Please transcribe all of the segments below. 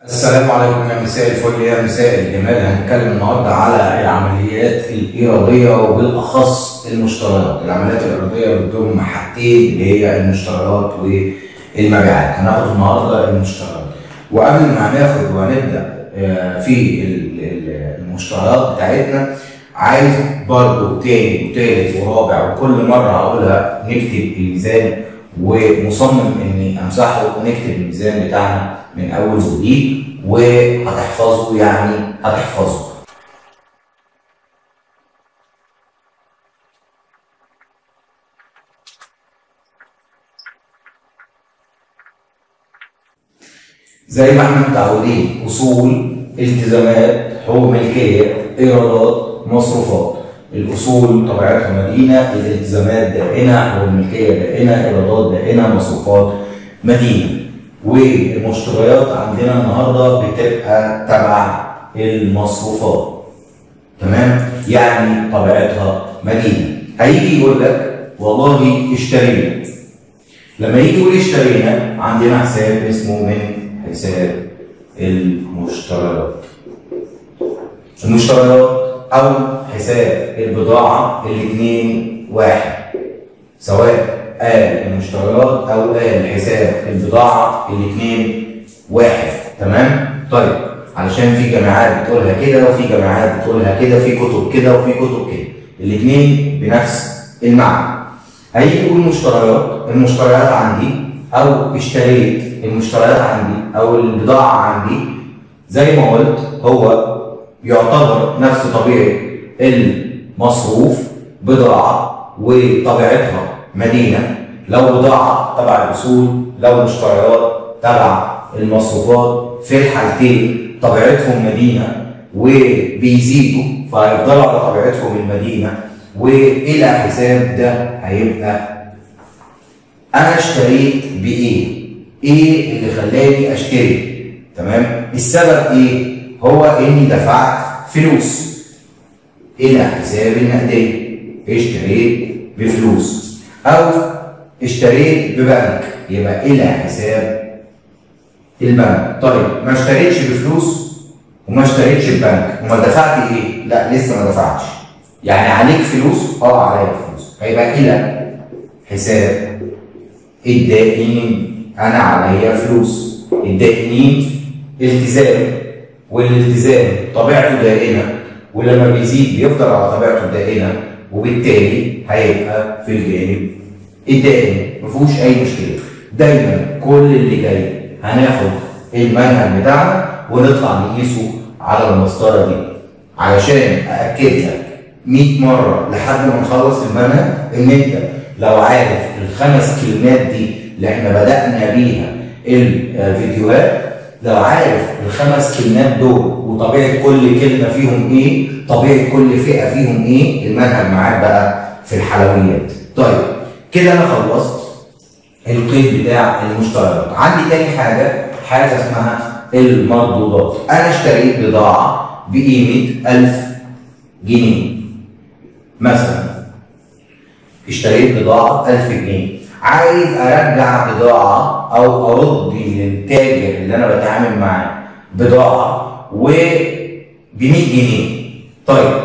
السلام عليكم يا مساء الفل يا مساء الجمال. هنتكلم النهارده على العمليات الإيرادية وبالأخص المشتريات. العمليات الإيرادية بتضم حاجتين اللي هي المشتريات والمبيعات. هناخد النهارده المشتريات، وقبل ما هناخد وهنبدأ في المشتريات بتاعتنا، عايز برضه تاني وتالت ورابع وكل مرة هقولها نكتب الميزان، ومصمم اني امسحه ونكتب الميزان بتاعنا من اول وجديد، وهتحفظه يعني هتحفظه. زي ما احنا متعودين: اصول، التزامات، حقوق ملكيه، ايرادات، مصروفات. الاصول طبيعتها مدينه، الالتزامات دائنه، حقوق الملكيه دائنه، ايرادات دائنه، مصروفات مدينه. والمشتريات عندنا النهارده بتبقى تبع المصروفات. تمام؟ يعني طبيعتها مدينه. هيجي يقول لك والله اشترينا. لما يجي يقول اشترينا، عندنا حساب اسمه من حساب المشتريات. المشتريات او حساب البضاعه، الاثنين واحد، سواء قال المشتريات او قال حساب البضاعه، الاثنين واحد. تمام؟ طيب، علشان في جامعات بتقولها كده وفي جامعات بتقولها كده، في كتب كده وفي كتب كده، الاثنين بنفس المعنى. هيجي يقول مشتريات، المشتريات عندي او اشتريت المشتريات عندي او البضاعه عندي، زي ما قلت هو يعتبر نفس طبيعه المصروف، بضاعه وطبيعتها مدينه. لو بضاعه تبع الاصول، لو مشتريات تبع المصروفات، في الحالتين طبيعتهم مدينه وبيزيدوا، فهيفضلوا على طبيعتهم المدينه. والى حساب ده هيبقى انا اشتريت بايه؟ ايه اللي خلاني اشتري؟ تمام؟ السبب ايه؟ هو اني دفعت فلوس الى حساب النقديه. اشتريت بفلوس او اشتريت ببنك، يبقى الى حساب البنك. طيب، ما اشتريتش بفلوس وما اشتريتش ببنك، امال دفعت ايه؟ لا، لسه ما دفعتش. يعني عليك فلوس؟ عليا فلوس، هيبقى الى حساب الدائنين. انا عليا فلوس. الدائنين التزام، والالتزام طبيعته دائنه، ولما بيزيد بيفضل على طبيعته الدائنه، وبالتالي هيبقى في الجانب الدائن، مفيهوش اي مشكله. دايما كل اللي جاي هناخد المنهج بتاعنا ونطلع نقيسه على المسطره دي، علشان ااكد لك 100 مره لحد ما نخلص المنهج ان انت لو عارف الخمس كلمات دي اللي احنا بدأنا بيها الفيديوهات، لو عارف الخمس كلمات دول وطبيعة كل كلمة فيهم ايه، طبيعة كل فئة فيهم ايه، المنهج معاك بقى في الحلويات. طيب، كده انا خلصت القيد بتاع المشتريات. عندي تاني حاجة اسمها المردودات. انا اشتريت بضاعة بقيمة 1000 جنيه مثلا. اشتريت بضاعة 1000 جنيه، عايز ارجع بضاعة او ارد للتاجر اللي انا بتعامل معاه بضاعة ب 100 جنيه. طيب،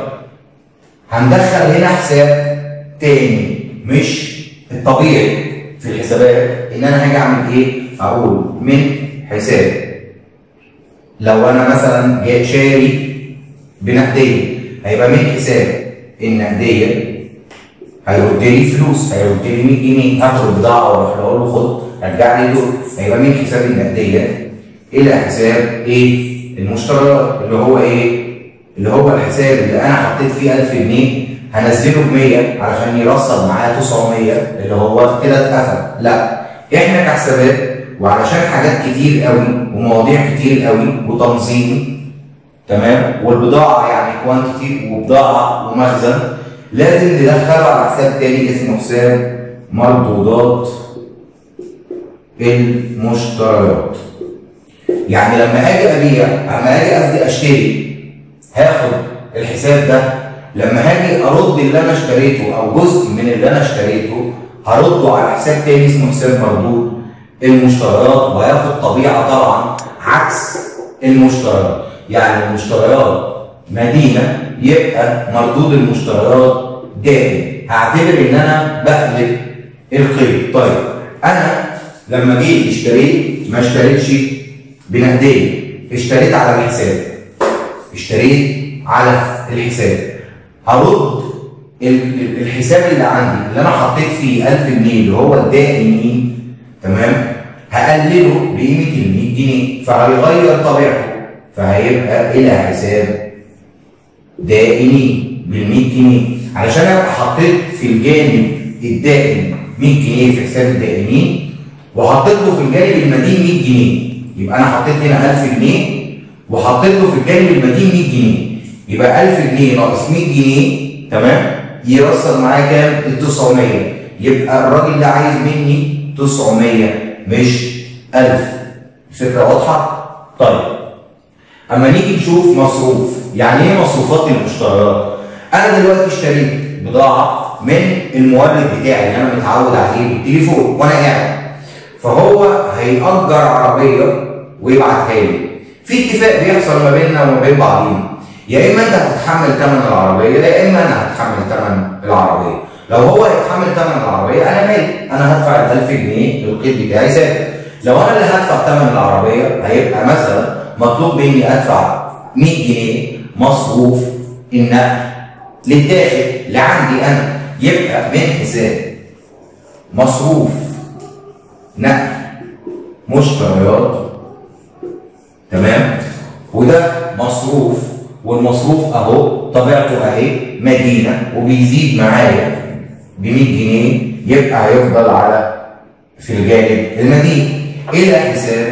هندخل هنا حساب تاني، مش الطبيعي في الحسابات ان انا هاجي اعمل ايه؟ اقول من حساب. لو انا مثلا جاي شاري بنقدية، هيبقى من حساب النقدية، هيرد لي فلوس، هيرد لي 100 جنيه، هاخد البضاعه واروح اقول له خد رجع لي دول، هيبقى من حساب النقديه الى حساب ايه؟ المشتريات، اللي هو ايه؟ اللي هو الحساب اللي انا حطيت فيه 1000 جنيه هنزله ب 100 علشان يرصد معايا 900، اللي هو كده اتقفل. لا، احنا كحسابات وعلشان حاجات كتير قوي ومواضيع كتير قوي وتنظيم، تمام، والبضاعه يعني كوانتيتي وبضاعه ومخزن، لازم ندخله على حساب تاني اسمه حساب مردودات المشتريات. يعني لما اجي ابيع، لما اجي قصدي اشتري، هاخد الحساب ده. لما هاجي ارد اللي انا اشتريته او جزء من اللي انا اشتريته، هرده على حساب تاني اسمه حساب مردود المشتريات، وهياخد طبيعه طبعا عكس المشتريات. يعني المشتريات مدينة يبقى مردود المشتريات دائم. هعتبر ان انا بقلب القيد. طيب انا لما جيت اشتريت ما اشتريتش بنقديه، اشتريت على الحساب. اشتريت على الحساب. هرد الحساب اللي عندي اللي انا حطيت فيه 1000 جنيه اللي هو الدائمين، تمام؟ هقلله بقيمه ال 100 جنيه، فهيغير طبيعته، فهيبقى الى حساب دائمين بال 100 جنيه. علشان ابقى حطيت في الجانب الدائم 100 جنيه في حساب الدائمين، وحطيت له في الجانب المدين 100 جنيه، يبقى انا حطيت هنا 1000 جنيه وحطيت له في الجانب المدين 100 جنيه، يبقى 1000 جنيه ناقص 100 جنيه، تمام؟ يوصل معايا كام؟ ال 900. يبقى الراجل ده عايز مني 900 مش 1000. الفكره واضحه؟ طيب اما نيجي نشوف مصروف، يعني ايه مصروفات المشتريات؟ انا دلوقتي اشتريت بضاعه من المورد بتاعي اللي انا متعود عليه بالتليفون وانا قاعد، فهو هيأجر عربيه ويبعتها لي. في اتفاق بيحصل ما بيننا وما بين بعضينا، يا اما انت هتتحمل ثمن العربيه يا اما انا هتحمل ثمن العربيه. لو هو هيتحمل ثمن العربيه انا مالي، انا هدفع ال 1000 جنيه للقيد بتاعي ثابت. لو انا اللي هدفع ثمن العربيه هيبقى مثلا مطلوب مني ادفع 100 جنيه مصروف النقل للداخل لعندي انا، يبقى من حساب مصروف نقل مشتريات، تمام؟ وده مصروف، والمصروف اهو طبيعته اهي مدينه وبيزيد معايا ب 100 جنيه، يبقى هيفضل على في الجانب المدين الى حساب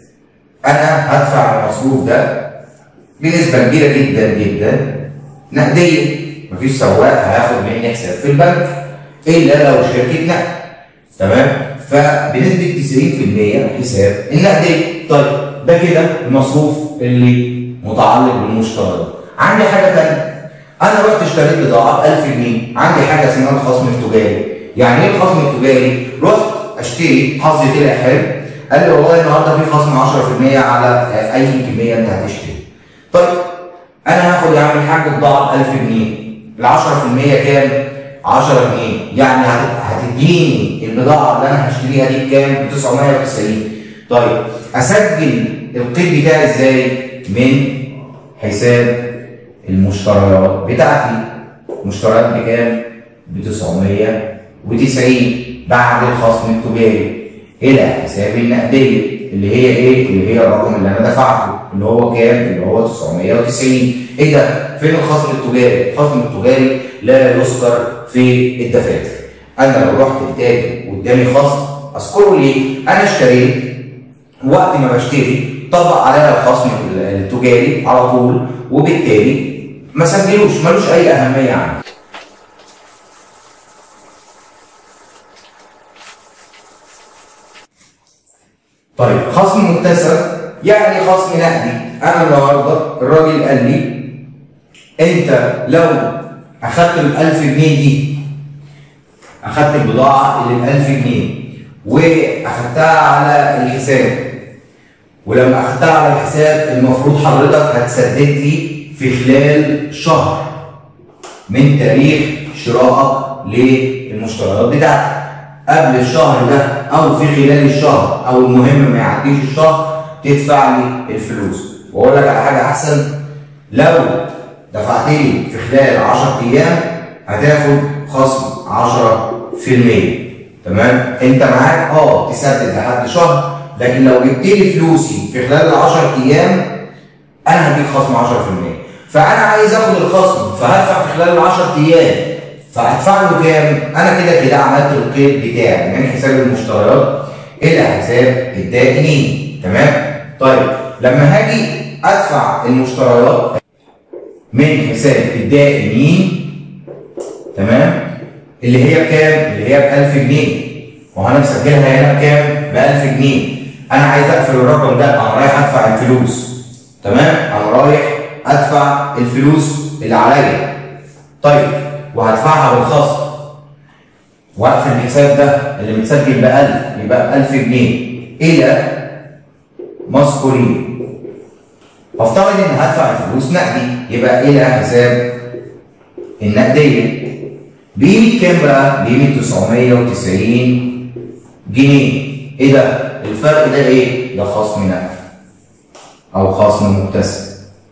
انا هدفع المصروف ده بنسبه كبيره جدا جدا نقديه. مفيش سواق هياخد مني حساب في البنك الا لو شركه نقل، تمام؟ فبنسبه 90% حساب النقديه. طيب ده كده المصروف اللي متعلق بالمشتريات. عندي حاجه ثانيه، انا رحت اشتريت بضاعه ب 1000 جنيه، عندي حاجه اسمها الخصم التجاري. يعني ايه الخصم التجاري؟ رحت اشتري، حظي طلع حلو، قال لي والله النهارده في خصم 10% على اي كميه انت هتشتري. طيب انا هاخد يا عم الحاج بضاعه ب 1000 جنيه، ال 10% كام؟ 10 جنيه، يعني هتديني البضاعه اللي انا هشتريها دي بكام؟ ب 990. طيب اسجل القيد بتاعي ازاي؟ من حساب المشتريات بتاعتي. المشتريات بكام؟ ب 990 بعد الخصم التجاري الى حساب النقديه اللي هي ايه؟ اللي هي الرقم اللي انا دفعته اللي هو كام؟ اللي هو 990. ايه ده؟ فين الخصم التجاري؟ الخصم التجاري لا يذكر في الدفاتر. انا لو رحت التاجر واداني خصم اذكره ليه؟ انا اشتريت، وقت ما بشتري طبق عليها الخصم التجاري على طول، وبالتالي ما سجلوش، ملوش اي اهميه عندي. طيب خصم مكتسب يعني خصم نقدي. انا النهارده الراجل قال لي انت لو اخدت ال 1000 جنيه دي، اخدت البضاعه اللي ب 1000 جنيه واخدتها على الحساب، ولما اخدتها على الحساب المفروض حضرتك هتسدد لي في خلال شهر من تاريخ شرائك للمشتريات بتاعتك. قبل الشهر ده او في خلال الشهر او المهم ما يعديش الشهر تدفع لي الفلوس. واقول لك على حاجه احسن، لو دفعت لي في خلال 10 ايام هتاخد خصم 10%، تمام؟ انت معاك تسدد لحد شهر، لكن لو جبت لي فلوسي في خلال ال 10 ايام انا هديك خصم 10%. فانا عايز اخد الخصم فهدفع في خلال ال 10 ايام، فهدفع له كام؟ انا كده كده عملت القيد بتاعي من حساب المشتريات الى حساب الدائنين، تمام؟ طيب لما هاجي ادفع المشتريات من حساب الدائنين، تمام؟ اللي هي بكام؟ اللي هي ب 1000 جنيه، وأنا مسجلها هنا بكام؟ ب 1000 جنيه. أنا عايز أقفل الرقم ده، أنا رايح أدفع الفلوس، تمام؟ أنا رايح أدفع الفلوس اللي عليا. طيب وهدفعها بالخصم وأقفل الحساب ده اللي متسجل ب 1000 يبقى ب 1000 جنيه إلى مذكورين، هفترض ان هدفع الفلوس نقدي، يبقى الى حساب النقديه بقيمه كام بقى؟ بقيمه 990 جنيه. ايه ده؟ الفرق ده ايه؟ ده خصم نقدي او خصم مكتسب.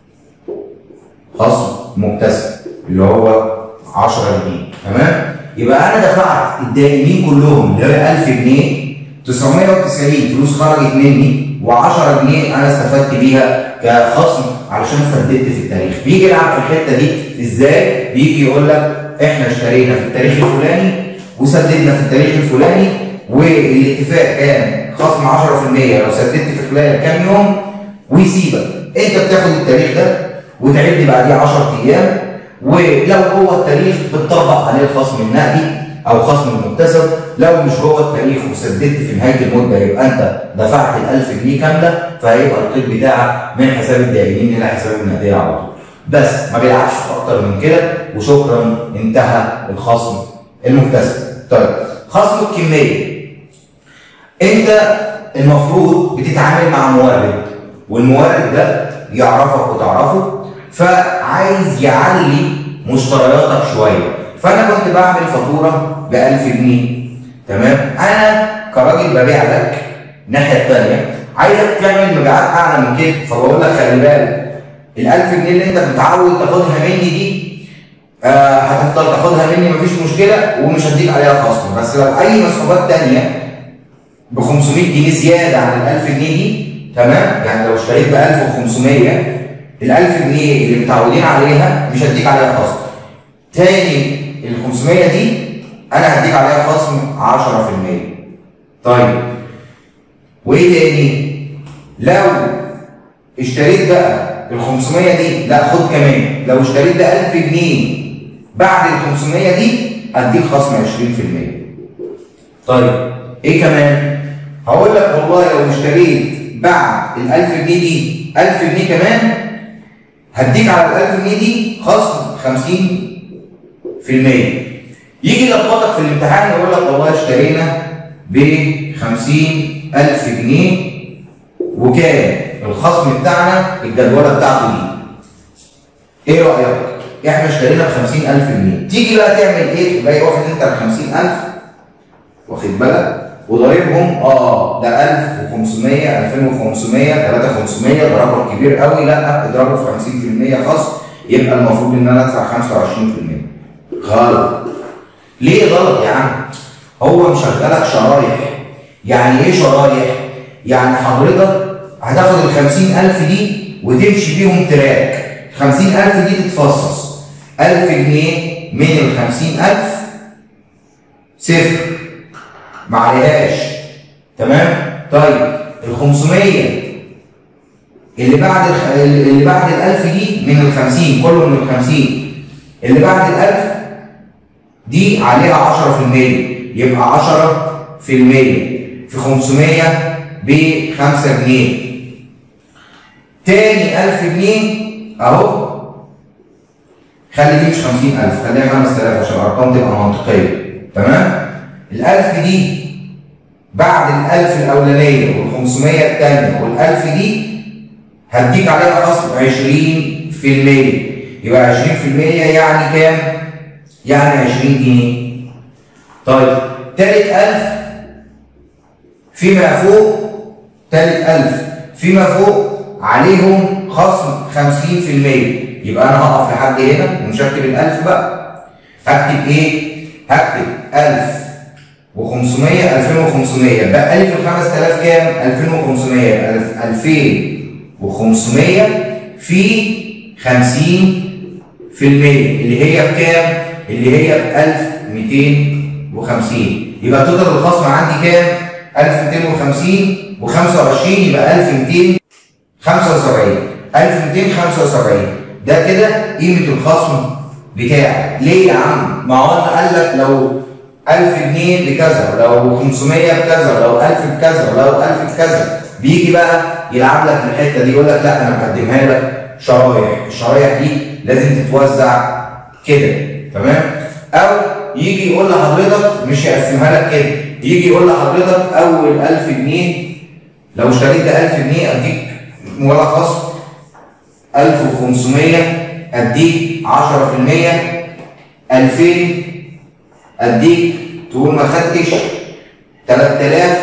خصم مكتسب اللي هو 10 جنيه. تمام؟ يبقى انا دفعت الدائمين كلهم اللي هي 1000 جنيه، 990 فلوس خرجت مني، و10 جنيه انا استفدت بيها كخصم علشان سددت في التاريخ. بيجي يلعب في الحته دي ازاي؟ بيجي يقول لك احنا اشترينا في التاريخ الفلاني وسددنا في التاريخ الفلاني، والاتفاق كان خصم 10% لو سددت في خلال كام يوم، ويسيبك انت بتاخد التاريخ ده وتعد بعديه 10 ايام، ولو هو التاريخ بتطبق عليه الخصم النقدي او خصم المكتسب. لو مش هو التاريخ وسددت في نهايه المده يبقى انت دفعت ال 1000 جنيه كامله، فهيبقى القيد بتاعك من حساب الدائنين الى حساب النقديه على طول. بس ما بيلعبش اكتر من كده وشكرا، انتهى الخصم المكتسب. طيب خصم الكميه، انت المفروض بتتعامل مع مورد، والمورد ده يعرفك وتعرفه، فعايز يعلي مشترياتك شويه. فانا كنت بعمل فاتوره ب 1000 جنيه، تمام؟ انا كراجل ببيع لك الناحيه الثانيه عايزك تعمل مبيعات اعلى من كده، فبقول لك خلي بالك ال 1000 جنيه اللي انت متعود تاخدها مني دي هتفضل تاخدها مني مفيش مشكله ومش هديك عليها خصم، بس لو اي مسحوبات ثانيه ب 500 جنيه زياده عن ال 1000 جنيه دي، تمام؟ يعني لو اشتريت ب 1500 ال 1000 جنيه اللي متعودين عليها مش هديك عليها خصم. تاني ال 500 دي انا هديك عليها خصم 10%. طيب وايه تاني؟ لو اشتريت بقى ال 500 دي، لا خد كمان، لو اشتريت ده 1000 جنيه بعد ال 500 دي اديك خصم 20%. طيب ايه كمان؟ هقول لك والله لو اشتريت بعد ال 1000 جنيه دي 1000 جنيه كمان هديك على ال 1000 جنيه دي خصم 50%. يجي يلخبطك في الامتحان يقول لك والله اشترينا ب 50,000 جنيه وكان الخصم بتاعنا الجدوله بتاعته دي. ايه رايك؟ احنا اشترينا ب 50,000 جنيه، تيجي بقى تعمل ايه؟ تلاقي واخد انت ال 50,000 واخد بالك وضاربهم ده 1500 2500 3500، ده رقم كبير قوي، لا اضربه في 50% خصم، يبقى المفروض ان انا ادفع 25%. غلط. ليه غلط يا عم؟ هو مشغلك شرايح. يعني ايه شرايح؟ يعني حضرتك هتاخد ال 50,000 دي وتمشي بيهم تراك، ال 50,000 دي تتفصص 1000 جنيه من ال 50,000 صفر ما عليهاش، تمام؟ طيب ال 500 اللي بعد ال 1000 دي من ال 50، كله من ال 50 اللي بعد ال 1000 دي عليها 10%، يبقى 10% في 500 ب 5 جنيه. تاني 1000 جنيه اهو، خلي دي مش 50,000 خليها 5000 عشان الارقام تبقى منطقيه، تمام؟ ال 1000 دي بعد ال 1000 الاولانيه وال 500 الثانيه وال 1000 دي هديك عليها خصم 20%، يبقى 20% يعني كام؟ يعني 20 جنيه. طيب تالت 1000 فيما فوق، تالت 1000 فيما فوق عليهم خصم 50%، يبقى انا هقف لحد هنا ومش هكتب ال 1000 بقى، هكتب ايه؟ هكتب 1500 2500 بقى لي في ال 5000 كام؟ 2500 2500 في 50% اللي هي بكام؟ اللي هي ب 1250، يبقى توتال الخصم عندي كام؟ 1250 و25 يبقى 1275. 1275 ده كده قيمه الخصم بتاعي. ليه يا عم؟ ما هو انا قال لك لو 1000 جنيه بكذا، لو 500 بكذا، لو 1000 بكذا، لو 1000 بكذا، بيجي بقى يلعب لك في الحته دي يقول لك لا انا مقدمها لك شرايح، الشرايح دي لازم تتوزع كده، تمام؟ او يجي يقول لحضرتك مش هيقسمها لك كده، يجي يقول لحضرتك اول 1000 جنيه لو اشتريت ده 1000 جنيه اديك ولا خصم 1500 اديك 10%، 2000 اديك تقول ما خدتش، 3000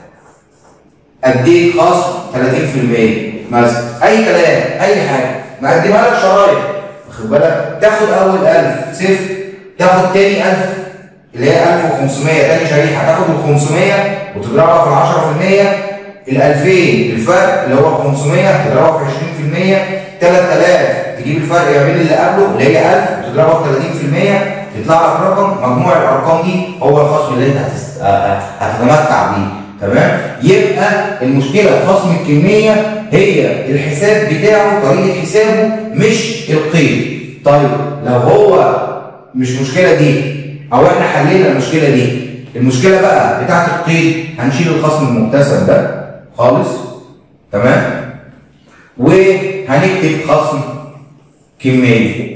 اديك خصم 30% مثلا، اي كلام اي حاجه مقدمها لك شرايط، واخد بالك؟ تاخد اول 1000 صفر، تاخد تاني 1000 اللي هي 1500 تاني شريحه، تاخد ال 500 وتضربها في 10%، ال 2000 الفرق اللي هو 500 تضربها في 20%، 3000 تجيب الفرق ما بين اللي قبله اللي هي 1000 وتضربها في 30%، يطلع لك رقم، مجموع الارقام دي هو الخصم اللي انت هتتمتع بيه. تمام؟ يبقى المشكله في خصم الكميه هي الحساب بتاعه، طريقه حسابه مش القيد. طيب لو هو مش مشكله دي او احنا حلينا المشكله دي، المشكله بقى بتاعت القيد هنشيل الخصم المكتسب ده خالص. تمام؟ وهنكتب خصم كميه،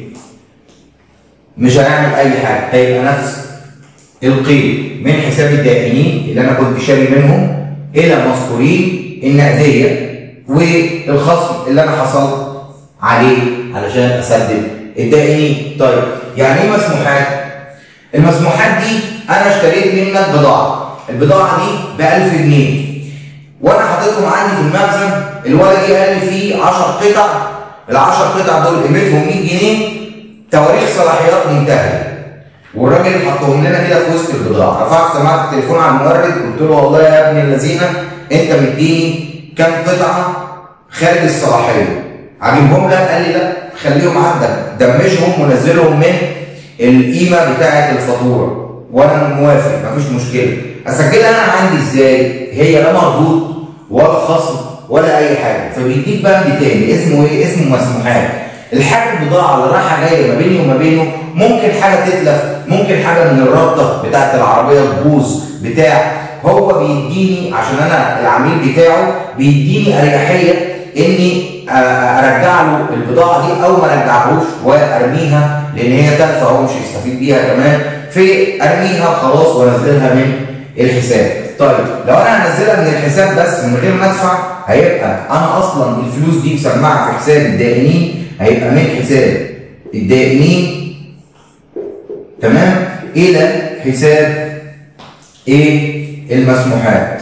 مش هنعمل اي حاجه، هيبقى نفس القيد من حساب الدائنين اللي انا كنت شاري منهم الى مذكورين النقديه والخصم اللي انا حصلت عليه علشان اسدد الدائنين. طيب يعني ايه مسموحات؟ المسموحات دي انا اشتريت منك بضاعه، البضاعه دي ب 1000 جنيه وانا حاططهم عندي في المخزن، الولد جه قال لي فيه 10 قطع، ال 10 قطع دول قيمتهم 100 جنيه، تواريخ صلاحيات منتهيه، والراجل حطهم لنا كده في وسط البضاعه. رفعت سماعه التليفون على المورد قلت له والله يا ابن الذين انت مديني كام قطعه خارج الصلاحيه، عاجبهم لك؟ قال لي لا خليهم عندك، دمجهم ونزلهم من القيمه بتاعه الفاتوره وانا موافق مفيش مشكله. اسجلها انا عندي ازاي؟ هي لا مردود ولا خصم ولا اي حاجه، فبيديك بند تاني اسمه ايه؟ اسمه مسموحات. الحاجه البضاعه اللي رايحه جايه ما بيني وما بينه، ممكن حاجه تتلف، ممكن حاجه من الرابطه بتاعت العربيه تبوظ بتاع، هو بيديني عشان انا العميل بتاعه بيديني اريحيه اني ارجع له البضاعه دي او ما ارجعهوش وارميها لان هي تلفه هو مش هيستفيد بيها كمان، في ارميها خلاص وانزلها من الحساب. طيب لو انا هنزلها من الحساب بس من غير ما ادفع، هيبقى انا اصلا الفلوس دي مسمعه في حساب الدائنين، هيبقى من حساب الدائنين تمام الى حساب ايه؟ المسموحات.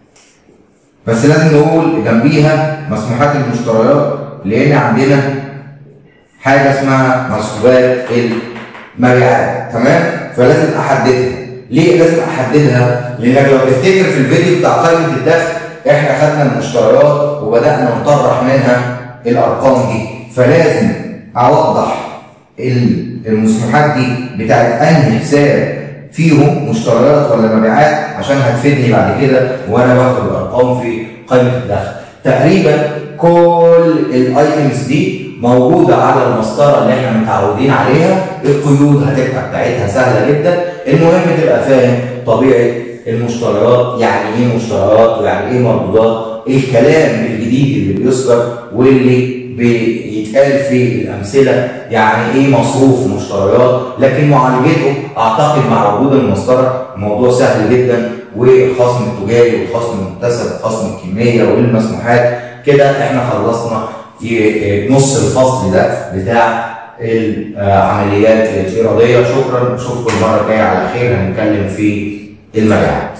بس لازم نقول جنبيها مسموحات المشتريات لان عندنا حاجه اسمها مسحوبات المبيعات. تمام؟ فلازم احددها. ليه لازم احددها؟ لانك لو تفتكر في الفيديو بتاع قائمه الدخل احنا خدنا المشتريات وبدانا نطرح منها الارقام دي، فلازم اوضح المسموحات دي بتاعت انهي حساب فيهم مشتريات ولا مبيعات عشان هتفيدني بعد كده وانا باخد الارقام في قائمه الدخل. تقريبا كل الايتمز دي موجوده على المسطره اللي احنا متعودين عليها، القيود هتبقى بتاعتها سهله جدا، المهم تبقى فاهم طبيعه المشتريات، يعني ايه مشتريات ويعني ايه مردودات، ايه الكلام الجديد اللي بيذكر واللي بيتقال في الامثله، يعني ايه مصروف مشتريات، لكن معالجته اعتقد مع وجود المسطره الموضوع سهل جدا، والخصم التجاري والخصم المكتسب وخصم الكميه والمسموحات. كده احنا خلصنا نص الفصل ده بتاع العمليات الإرادية. شكرا، نشوفكم المره الجايه على خير، هنتكلم في المبيعات.